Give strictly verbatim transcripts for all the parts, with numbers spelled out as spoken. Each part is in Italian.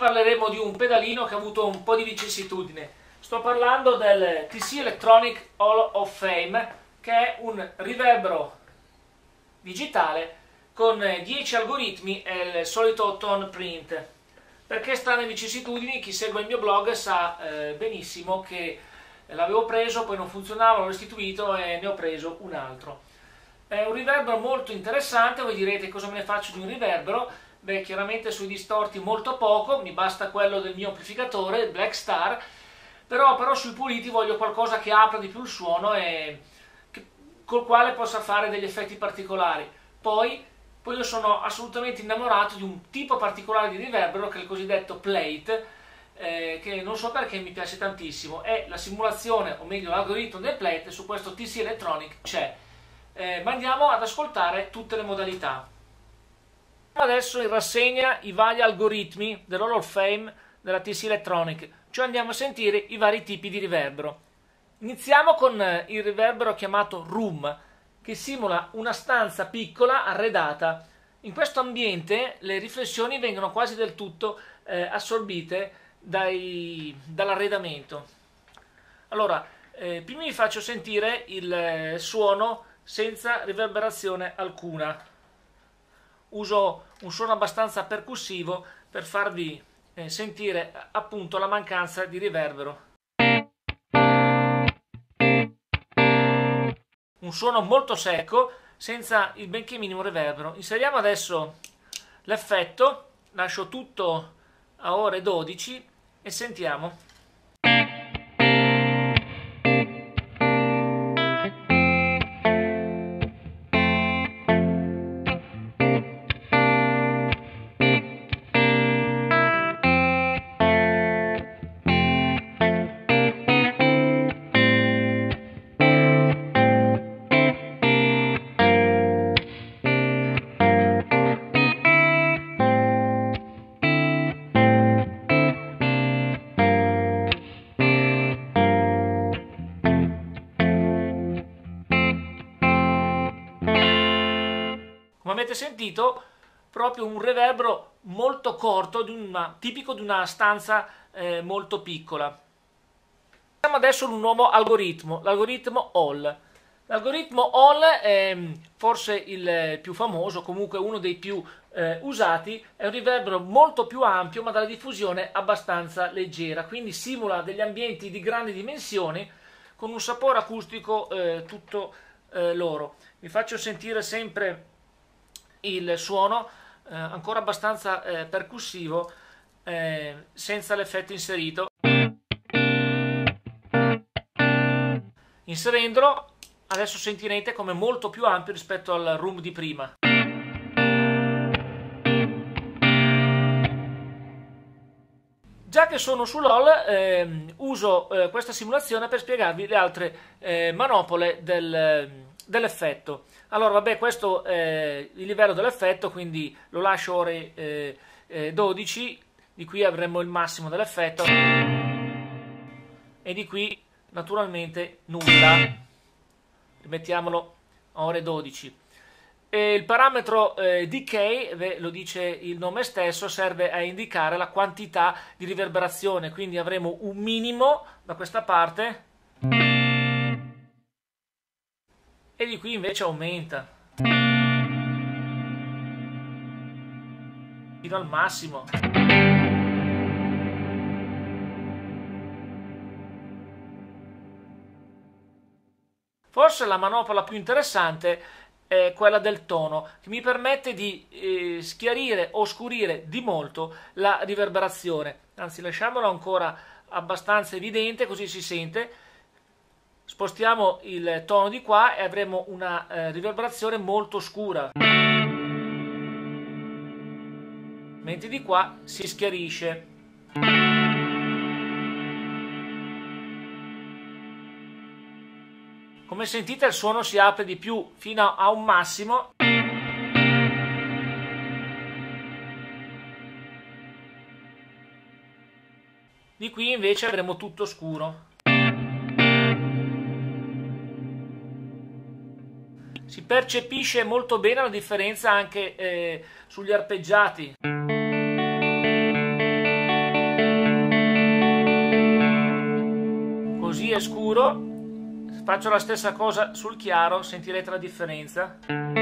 parleremo di un pedalino che ha avuto un po' di vicissitudine. Sto parlando del T C Electronic Hall of Fame, che è un riverbero digitale con dieci algoritmi e il solito tone print. Perché strane vicissitudini? Chi segue il mio blog sa eh, benissimo che l'avevo preso, poi non funzionava, l'ho restituito e ne ho preso un altro. È un riverbero molto interessante. Voi direte: cosa me ne faccio di un riverbero? Beh, chiaramente sui distorti molto poco, mi basta quello del mio amplificatore, il Black Star, però, però sui puliti voglio qualcosa che apra di più il suono e che, col quale possa fare degli effetti particolari. Poi, poi io sono assolutamente innamorato di un tipo particolare di riverbero che è il cosiddetto plate, eh, che non so perché mi piace tantissimo. È la simulazione, o meglio l'algoritmo del plate, su questo T C Electronic c'è. Eh, ma andiamo ad ascoltare tutte le modalità. Adesso in rassegna i vari algoritmi dell'Hall of Fame della T C Electronic, cioè andiamo a sentire i vari tipi di riverbero. Iniziamo con il riverbero chiamato Room, che simula una stanza piccola arredata. In questo ambiente le riflessioni vengono quasi del tutto eh, assorbite dai, dall'arredamento. Allora, eh, prima vi faccio sentire il eh, suono senza riverberazione alcuna. Uso un suono abbastanza percussivo per farvi eh, sentire appunto la mancanza di riverbero. Un suono molto secco, senza il benché minimo riverbero. Inseriamo adesso l'effetto, lascio tutto a ore dodici e sentiamo. Come avete sentito, proprio un riverbero molto corto, di una, tipico di una stanza eh, molto piccola. Passiamo adesso ad un nuovo algoritmo, l'algoritmo Hall. L'algoritmo Hall è forse il più famoso, comunque uno dei più eh, usati. È un riverbero molto più ampio, ma dalla diffusione abbastanza leggera, quindi simula degli ambienti di grandi dimensioni con un sapore acustico eh, tutto eh, loro. Vi faccio sentire sempre il suono eh, ancora abbastanza eh, percussivo, eh, senza l'effetto inserito. Inserendolo adesso sentirete come molto più ampio rispetto al room di prima. Già che sono sull'Hall, eh, uso eh, questa simulazione per spiegarvi le altre eh, manopole del, dell'effetto. Allora, vabbè, questo è il livello dell'effetto, quindi lo lascio ore eh, eh, dodici, di qui avremo il massimo dell'effetto, e di qui naturalmente nulla. Rimettiamolo a ore dodici. E il parametro eh, decay, lo dice il nome stesso, serve a indicare la quantità di riverberazione, quindi avremo un minimo da questa parte e di qui invece aumenta fino al massimo. Forse la manopola più interessante è quella del tono, che mi permette di eh, schiarire o oscurire di molto la riverberazione. Anzi, lasciamolo ancora abbastanza evidente, così si sente. Spostiamo il tono di qua e avremo una eh, riverberazione molto scura, mentre di qua si schiarisce. Come sentite, il suono si apre di più fino a un massimo. Di qui invece avremo tutto scuro. Si percepisce molto bene la differenza anche eh, sugli arpeggiati. così è scuro. Faccio la stessa cosa sul chiaro, sentirete la differenza.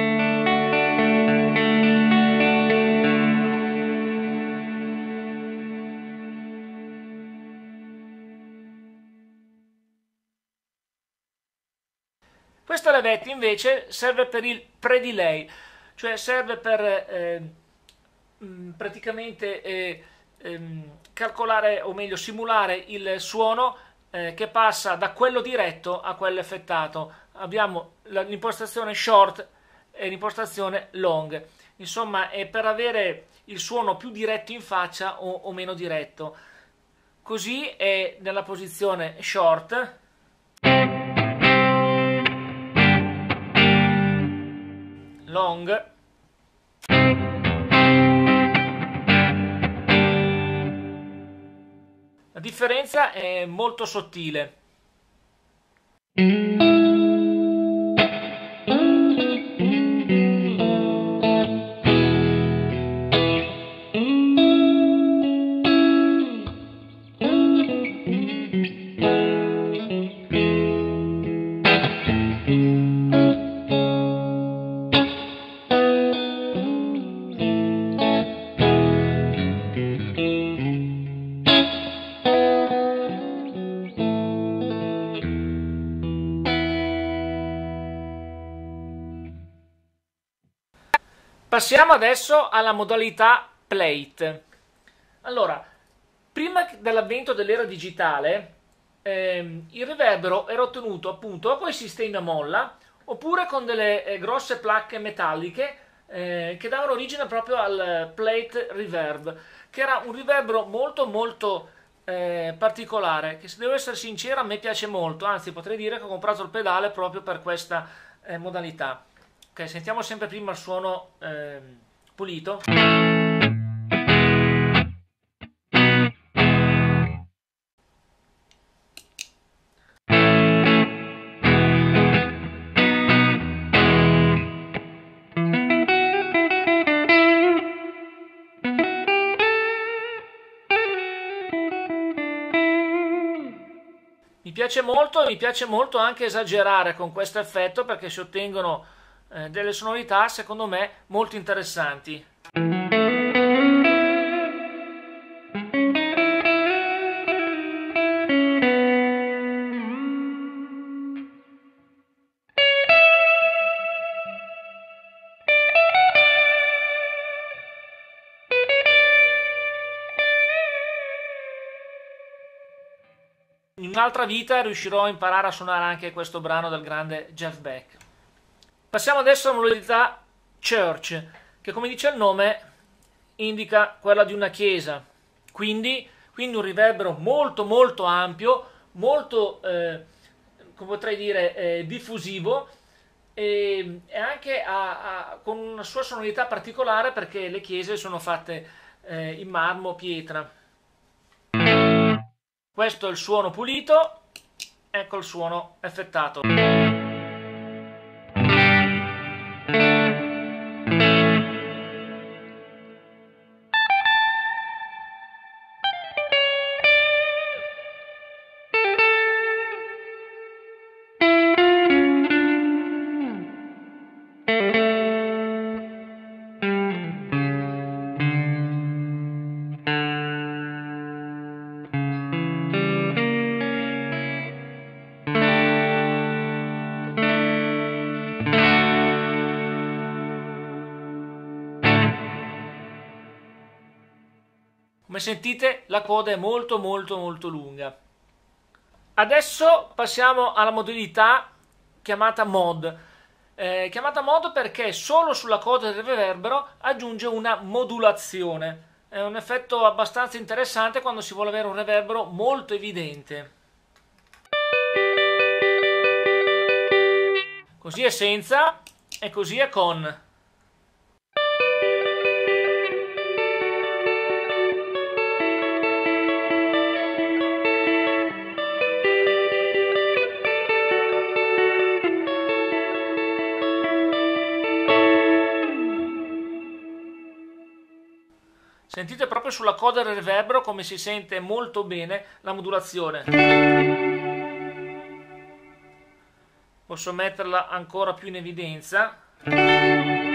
Questa levetta invece serve per il pre-delay, cioè serve per eh, praticamente eh, ehm, calcolare, o meglio simulare il suono eh, che passa da quello diretto a quello effettato. Abbiamo l'impostazione short e l'impostazione long, insomma è per avere il suono più diretto in faccia o, o meno diretto. Così è nella posizione short. Long, la differenza è molto sottile. Passiamo adesso alla modalità plate. Allora, prima dell'avvento dell'era digitale, ehm, il riverbero era ottenuto appunto o con i sistemi a molla oppure con delle eh, grosse placche metalliche eh, che davano origine proprio al plate reverb, che era un riverbero molto molto eh, particolare, che se devo essere sincero a me piace molto, anzi potrei dire che ho comprato il pedale proprio per questa eh, modalità. Ok, sentiamo sempre prima il suono eh, pulito. Mi piace molto, mi piace molto anche esagerare con questo effetto perché si ottengono eh, delle sonorità secondo me molto interessanti. In un'altra vita riuscirò a imparare a suonare anche questo brano del grande Jeff Beck. Passiamo adesso alla modalità church, che come dice il nome indica quella di una chiesa, quindi, quindi un riverbero molto molto ampio, molto, eh, come potrei dire, eh, diffusivo e, e anche a, a, con una sua sonorità particolare perché le chiese sono fatte eh, in marmo, pietra. Questo è il suono pulito, ecco il suono effettato. Come sentite la coda è molto molto molto lunga. Adesso passiamo alla modalità chiamata mod. Eh, chiamata mod perché solo sulla coda del riverbero aggiunge una modulazione. È un effetto abbastanza interessante quando si vuole avere un riverbero molto evidente. Così è senza e così è con. Sentite proprio sulla coda del riverbero come si sente molto bene la modulazione. posso metterla ancora più in evidenza.